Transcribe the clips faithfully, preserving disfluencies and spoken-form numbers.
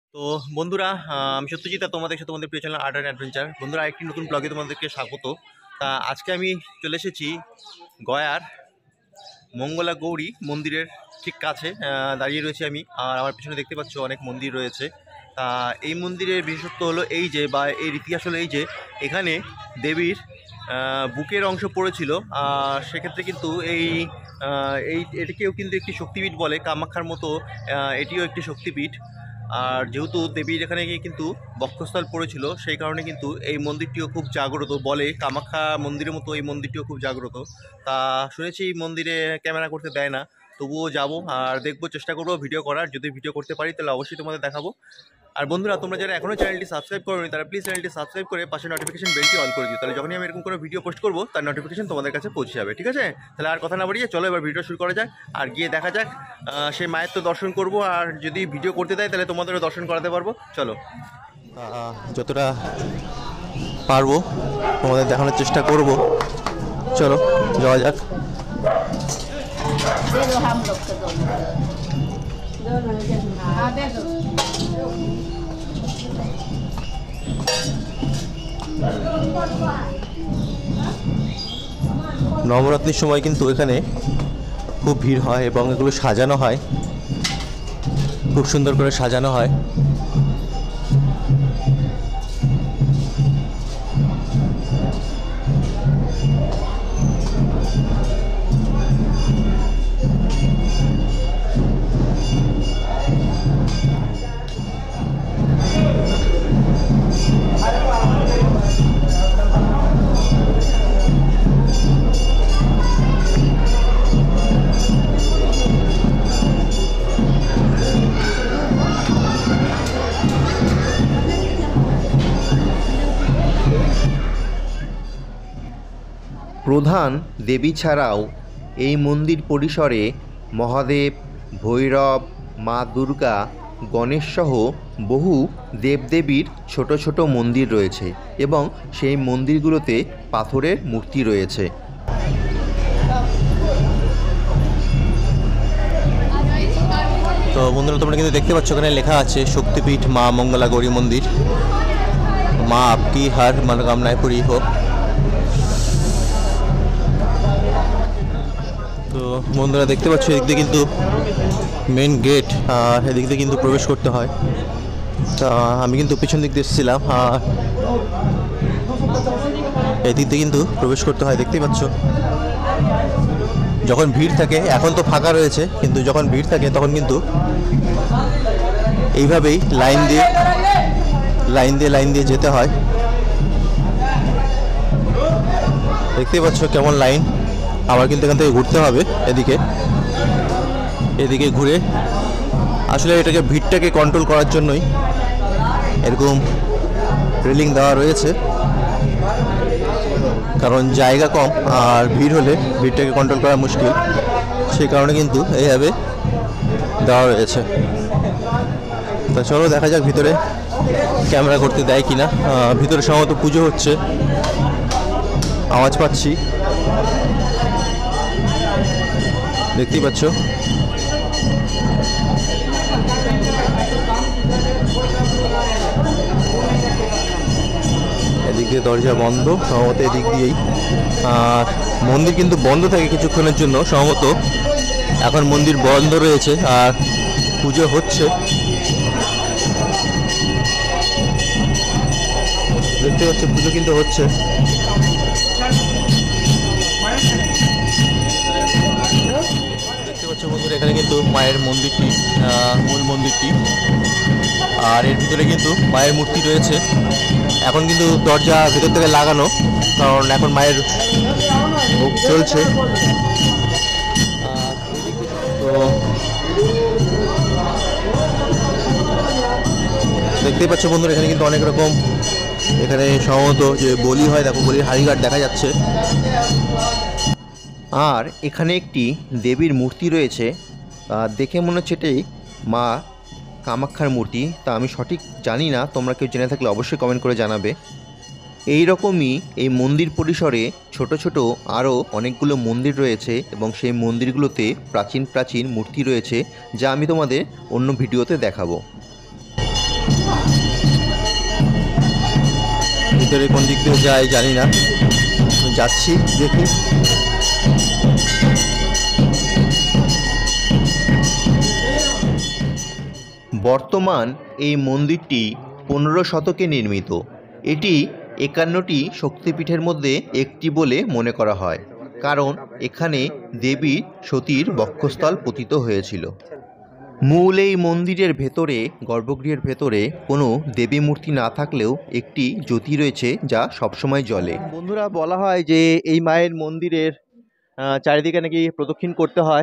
তো বন্ধুরা, আহ, আমি সত্যজিৎ আর তোমাদের সাথে তোমাদের প্রিয় চ্যানেল আর্ট অ্যান্ড অ্যাডভেঞ্চার। বন্ধুরা, একটি নতুন ব্লগে তোমাদেরকে স্বাগত। তা আজকে আমি চলে এসেছি গয়ার মঙ্গলা গৌরী মন্দিরের ঠিক কাছে আহ, দাঁড়িয়ে রয়েছি আমি। আর আমার পিছনে দেখতে পাচ্ছ অনেক মন্দির রয়েছে। তা এই মন্দিরের বিশেষত্ব হলো এই যে, বা এর ইতিহাস হলো এই যে, এখানে দেবীর আহ, বুকের অংশ পড়েছিল। আর সেক্ষেত্রে কিন্তু এই আহ, এই এটিকেও কিন্তু একটি শক্তিপীঠ বলে, কামাখ্যার মতো আহ, এটিও একটি শক্তিপীঠ। আর যেহেতু দেবীর এখানে গিয়ে কিন্তু বক্ষস্থল পড়েছিল, সেই কারণে কিন্তু এই মন্দিরটিও খুব জাগ্রত বলে, কামাখ্যা মন্দিরের মতো এই মন্দিরটিও খুব জাগ্রত। তা শুনেছি এই মন্দিরে ক্যামেরা করতে দেয় না, তবুও যাব আর দেখবো, চেষ্টা করবো ভিডিও করার। যদি ভিডিও করতে পারি তাহলে অবশ্যই তোমাদের দেখাবো। আর বন্ধুরা, তোমরা যারা এখনও চ্যানেলটি সাবস্ক্রাইব করোনি তারা প্লিজ চ্যানেলটি সাবস্ক্রাইব করে পাশে নোটিফিকেশন বেলটি অন করে দিও, তাহলে যখনই আমি এরকম কোনো ভিডিও পোস্ট করবো তার নোটিফিকেশন তোমাদের কাছে পৌঁছে যাবে। ঠিক আছে, তাহলে আর কথা না বাড়িয়ে চলো এবার ভিডিও শুরু করা যাক, আর গিয়ে দেখা যাক। সেই মায়ের তো দর্শন করব, আর যদি ভিডিও করতে দেয় তাহলে তোমাদেরও দর্শন করাতে পারবো। চলো, যতটা পারবো তোমাদের দেখানোর চেষ্টা করব। চলো যাওয়া যাক। নবরাত্রির সময় কিন্তু এখানে খুব ভিড় হয় এবং এগুলো সাজানো হয়, খুব সুন্দর করে সাজানো হয়। প্রধান দেবী ছাড়াও এই মন্দির পরিসরে মহাদেব, ভৈরব, মা দুর্গা, গণেশসহ বহু দেবদেবীর ছোট ছোট মন্দির রয়েছে এবং সেই মন্দিরগুলোতে পাথরের মূর্তি রয়েছে। তো বন্ধুরা, তোমরা কিন্তু দেখতে পাচ্ছ এখানে লেখা আছে শক্তিপীঠ মা মঙ্গলা গৌরী মন্দির, মা আপকি হার মনোকামনায় পুরি হোক। তো বন্ধুরা দেখতে পাচ্ছ এদিক দিয়ে কিন্তু মেন গেট, আর এদিক দিয়ে কিন্তু প্রবেশ করতে হয়। তা আমি কিন্তু পিছন দিক দিয়ে এসেছিলাম, আর এদিক দিয়ে কিন্তু প্রবেশ করতে হয়। দেখতেই পাচ্ছ যখন ভিড় থাকে, এখন তো ফাঁকা রয়েছে, কিন্তু যখন ভিড় থাকে তখন কিন্তু এইভাবেই লাইন দিয়ে লাইন দিয়ে লাইন দিয়ে যেতে হয়। দেখতেই পাচ্ছ কেমন লাইন। আবার কিন্তু এখান থেকে ঘুরতে হবে এদিকে এদিকে ঘুরে। আসলে এটাকে ভিড়টাকে কন্ট্রোল করার জন্যই এরকম রেলিং দেওয়া রয়েছে, কারণ জায়গা কম আর ভিড় হলে ভিড়টাকে কন্ট্রোল করা মুশকিল, সেই কারণে কিন্তু এইভাবে দেওয়া রয়েছে। তা চলো দেখা যাক ভিতরে ক্যামেরা করতে দেয় কিনা। ভিতরে সম্ভবত পুজো হচ্ছে, আওয়াজ পাচ্ছি, দেখতেই পাচ্ছ। এদিক দিয়ে দরজা বন্ধ সম্ভবত, এদিক দিয়েই। আর মন্দির কিন্তু বন্ধ থাকে কিছুক্ষণের জন্য সম্ভবত, এখন মন্দির বন্ধ রয়েছে আর পুজো হচ্ছে। দেখতে পাচ্ছ পুজো কিন্তু হচ্ছে। দেখতে পাচ্ছ বন্ধুরা, এখানে কিন্তু মায়ের মন্দিরটি, মূল মন্দিরটি, আর এর ভিতরে কিন্তু মায়ের মূর্তি রয়েছে। এখন কিন্তু দরজা ভেতর থেকে লাগানো, কারণ এখন মায়ের ভোগ চলছে। তো দেখতেই পাচ্ছ বন্ধুরা, এখানে কিন্তু অনেক রকম, এখানে সম্ভবত যে বলি হয়, দেখো বলির হাড়িঘাট দেখা যাচ্ছে। আর এখানে একটি দেবীর মূর্তি রয়েছে, দেখে মনে হচ্ছে এটাই মা কামাখ্যার মূর্তি। তা আমি সঠিক জানি না, তোমরা কেউ জেনে থাকলে অবশ্যই কমেন্ট করে জানাবে। এই রকমই এই মন্দির পরিসরে ছোট ছোট আরও অনেকগুলো মন্দির রয়েছে এবং সেই মন্দিরগুলোতে প্রাচীন প্রাচীন মূর্তি রয়েছে, যা আমি তোমাদের অন্য ভিডিওতে দেখাবো। ভিতরে কোন দিক দিয়ে যায় জানি না, যাচ্ছি দেখি। বর্তমান এই মন্দিরটি পনেরো শতকে নির্মিত। এটি একান্নটি শক্তিপীঠের মধ্যে একটি বলে মনে করা হয়, কারণ এখানে দেবী সতীর বক্ষস্থল পতিত হয়েছিল। মূল এই মন্দিরের ভেতরে, গর্ভগৃহের ভেতরে কোনো দেবী মূর্তি না থাকলেও একটি জ্যোতি রয়েছে যা সবসময় জ্বলে। বন্ধুরা, বলা হয় যে এই মায়ের মন্দিরের চারিদিকে নাকি প্রদক্ষিণ করতে হয়।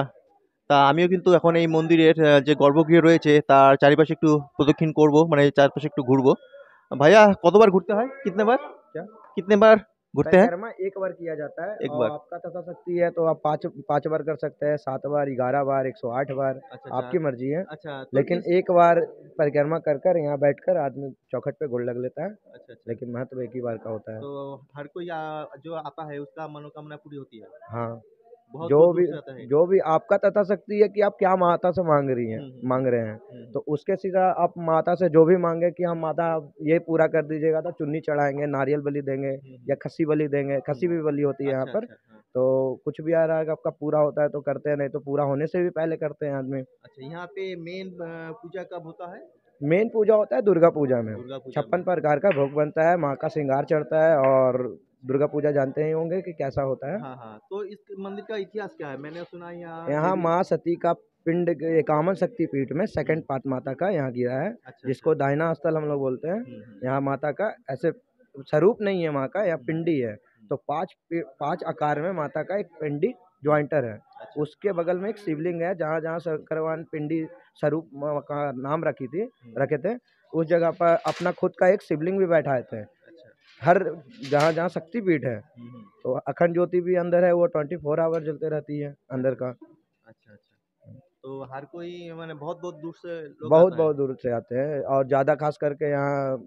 তা আমিও কিন্তু এখন এই মন্দিরের যে গর্ভগৃহ রয়েছে তার চারিপাশে একটু প্রদক্ষিণ করব, মানে চারপাশে একটু ঘুরবো। ভাইয়া, কতবার ঘুরতে হয়? कितने बार क्या कितने बार घूरते हैं? परिक्रमा एक बार किया जाता है। एक और बार। आपका तथा शक्ति है तो आप पाँच पाँच बार कर सकते हैं, सात बार, ग्यारह बार, एक सौ आठ बार, अच्छा, आपकी मर्जी है। अच्छा, तो लेकिन इस- एक बार परिक्रमा कर कर यहाँ बैठकर आदमी चौखट पे गुड़ लग लेता है। अच्छा, अच्छा। लेकिन महत्व एक ही बार का होता है। तो हर कोई आ, जो आता है उसका मनोकामना पूरी होती है। हाँ, बहुत जो दूर भी दूर से आता है। जो भी आपका तथा शक्ति है कि आप क्या माता से मांग रही हैं, हम्म, हम्म, मांग रहे हैं, हम्म, तो उसके सीधा आप माता से जो भी मांगे कि हम माता ये पूरा कर दीजिएगा, तो चुन्नी चढ़ाएंगे, नारियल बलि देंगे हम्म, या खस्सी बलि देंगे। खस्सी भी बलि होती है यहाँ अच्छा, पर। अच्छा, हाँ। तो कुछ भी आ रहा है आपका पूरा होता है तो करते हैं, नहीं तो पूरा होने से भी पहले करते हैं आदमी। अच्छा, यहाँ पे मेन पूजा कब होता है? मेन पूजा होता है दुर्गा पूजा में। दुर्गा पूजा छप्पन में। प्रकार का भोग बनता है, माँ का श्रृंगार चढ़ता है। और दुर्गा पूजा जानते ही होंगे कि कैसा होता है। हाँ, हाँ। तो इस मंदिर का इतिहास क्या है? मैंने सुना है यहाँ यहाँ देवी- माँ सती का पिंड एकावन शक्ति पीठ में सेकंड पार्ट माता का यहाँ गिरा है, अच्छा, जिसको दाहिना स्थल हम लोग बोलते हैं। हम्म, हम्म, यहाँ माता का ऐसे स्वरूप नहीं है माँ का, यहाँ पिंडी है। तो पांच पी- पांच आकार में माता का एक पिंडी ज्वाइंटर है। अच्छा, उसके बगल में एक शिवलिंग है, जहाँ जहाँ शंकर भगवान पिंडी स्वरूप माँ का नाम रखी थी रखे थे, उस जगह पर अपना खुद का एक शिवलिंग भी बैठाए थे। अच्छा, हर जहाँ जहाँ शक्तिपीठ है हम्म, हम्म, तो अखंड ज्योति भी अंदर है, वो ट्वेंटी फोर आवर जलते रहती है अंदर का। अच्छा, अच्छा। तो हर कोई माने बहुत बहुत दूर से लोग बहुत आता है? बहुत दूर से आते हैं, और ज़्यादा खास करके यहाँ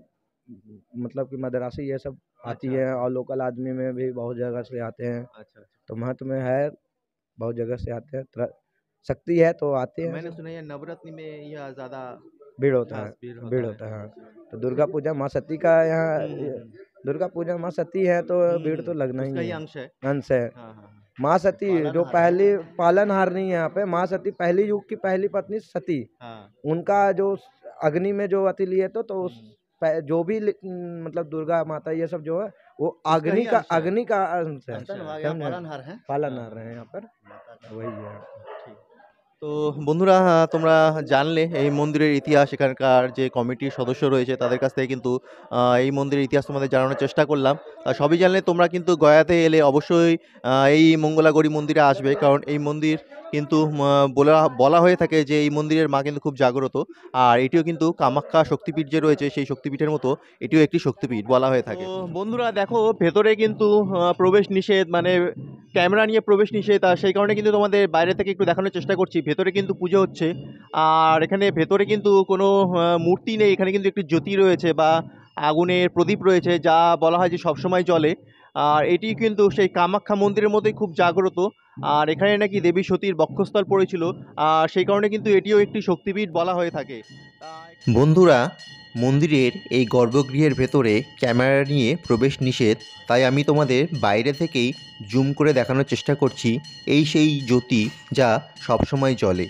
मतलब कि मद्रासी ये सब आती अच्छा, है, अच्छा। और लोकल आदमी में भी बहुत जगह से आते हैं। अच्छा, अच्छा। तो महत्व में है, बहुत जगह से आते हैं। तरह- शक्ति है तो आते हैं। मैंने सुना है नवरात्रि में यह ज्यादा भीड़ होता है, खास भीड़ होता भीड़ है। होता है हाँ। तो दुर्गा पूजा माँ सती का यहाँ, हम्म, हम्म, हम्म, दुर्गा पूजा माँ सती है तो हम्म, भीड़ तो हम्म, लगना उसका ही ही है, अंश है। अंश है। हाँ, हाँ, हाँ। माँ सती जो पालनहार। पहली पालनहार नहीं है यहाँ पे, माँ सती पहली युग की पहली पत्नी सती, हाँ। उनका जो अग्नि में जो अति लिए तो तो उस हम्म, पह- जो भी लि- मतलब दुर्गा माता ये सब जो है वो उसका अग्नि ही का अंश है। अग्नि का अंश है। अच्छा, यहाँ समझे? पालनहार है। पालनहार हाँ, है यहाँ पर, माता का। वही है। ঠিক। তো বন্ধুরা, আহ, তোমরা জানলে এই মন্দিরের ইতিহাস, এখানকার যে কমিটির সদস্য রয়েছে তাদের কাছ থেকে কিন্তু আহ, এই মন্দিরের ইতিহাস তোমাদের জানানোর চেষ্টা করলাম। তা সবই জানলে তোমরা কিন্তু গয়াতে এলে অবশ্যই আহ, এই মঙ্গলাগৌরী মন্দিরে আসবে, কারণ এই মন্দির কিন্তু উম, বলা বলা হয়ে থাকে যে এই মন্দিরের মা কিন্তু খুব জাগ্রত। আর এটিও কিন্তু কামাখ্যা শক্তিপীঠ যে রয়েছে সেই শক্তিপীঠের মতো এটিও একটি শক্তিপীঠ বলা হয়ে থাকে। তো বন্ধুরা দেখো, ভেতরে কিন্তু আহ, প্রবেশ নিষেধ, মানে ক্যামেরা নিয়ে প্রবেশ নিষেধ, আর সেই কারণে কিন্তু তোমাদের বাইরে থেকে একটু দেখানোর চেষ্টা করছি। ভেতরে কিন্তু পুজো হচ্ছে, আর এখানে ভেতরে কিন্তু কোনো আহ, মূর্তি নেই, এখানে কিন্তু একটি জ্যোতি রয়েছে বা আগুনের প্রদীপ রয়েছে, যা বলা হয় যে সবসময় জ্বলে। আর এটি কিন্তু সেই কামাখ্যা মন্দিরের মতোই খুব জাগ্রত। আর এখানে নাকি দেবী সতীর বক্ষস্থল পড়েছিল, আর সেই কারণে কিন্তু এটিও একটি শক্তিপীঠ বলা হয়ে থাকে। বন্ধুরা, মন্দিরের এই গর্ভগৃহের ভেতরে ক্যামেরা নিয়ে প্রবেশ নিষেধ, তাই আমি তোমাদের বাইরে থেকেই জুম করে দেখানোর চেষ্টা করছি। এই সেই জ্যোতি যা সবসময় জ্বলে,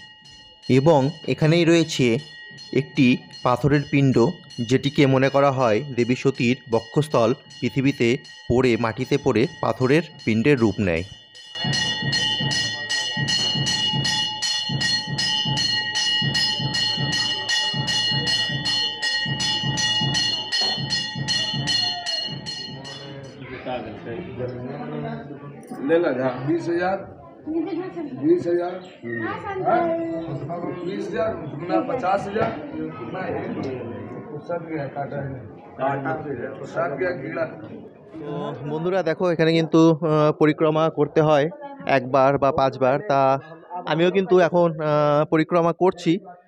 এবং এখানেই রয়েছে একটি পাথরের পিণ্ড, যেটিকে মনে করা হয় দেবী সতীর বক্ষস্থল পৃথিবীতে পড়ে, মাটিতে পড়ে পাথরের পিণ্ডের রূপ নেয়। ले लगा बीस हजार बीस हजार बीस हजार कितना पचास हजार कितना सट गया काटा है सट गया कीड़ा। তো বন্ধুরা দেখো, এখানে কিন্তু আহ, পরিক্রমা করতে হয় একবার বা পাঁচবার। তা আমিও কিন্তু এখন আহ, পরিক্রমা করছি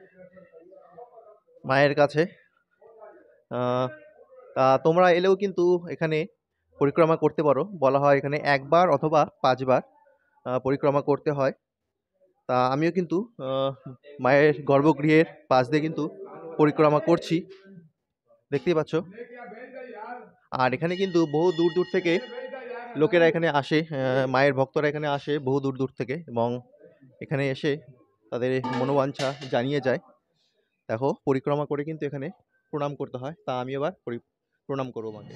মায়ের কাছে। আহ, তা তোমরা এলেও কিন্তু এখানে পরিক্রমা করতে পারো। বলা হয় এখানে একবার অথবা পাঁচবার আহ, পরিক্রমা করতে হয়। তা আমিও কিন্তু আহ, মায়ের গর্ভগৃহের পাশ দিয়ে কিন্তু পরিক্রমা করছি, দেখতেই পাচ্ছ। আর এখানে কিন্তু বহু দূর দূর থেকে লোকেরা এখানে আসে, আহ, মায়ের ভক্তরা এখানে আসে বহু দূর দূর থেকে, এবং এখানে এসে তাদের মনোবাঞ্ছা জানিয়ে যায়। দেখো পরিক্রমা করে কিন্তু এখানে প্রণাম করতে হয়, তা আমি এবার পরি- প্রণাম করবো মাকে।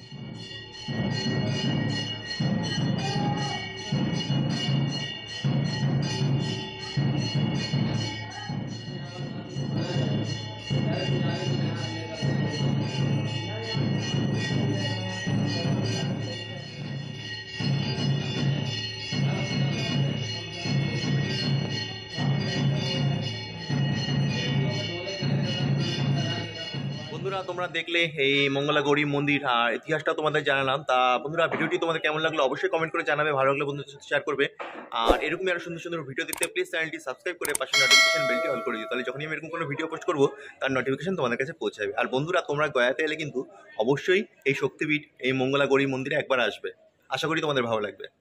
বন্ধুরা তোমরা দেখলে এই মঙ্গলা গৌরী মন্দির আর ইতিহাসটা তোমাদের জানালাম। তা বন্ধুরা ভিডিওটি তোমাদের কেমন লাগলো অবশ্যই কমেন্ট করে জানাবে, ভালো লাগলে বন্ধুদের সাথে শেয়ার করবে। আর এরকমই আরো সুন্দর সুন্দর ভিডিও দেখতে প্লিজ চ্যানেলটি সাবস্ক্রাইব করে পাশে নোটিফিকেশন বেলটি অন করে দিও, তাহলে যখনই আমি এরকম কোনো ভিডিও পোস্ট করবো তার নোটিফিকেশন তোমাদের কাছে পৌঁছে যাবে। আর বন্ধুরা তোমরা গয়াতে এলে কিন্তু অবশ্যই এই শক্তিপীঠ এই মঙ্গলা গৌরী মন্দিরে একবার আসবে, আশা করি তোমাদের ভালো লাগবে।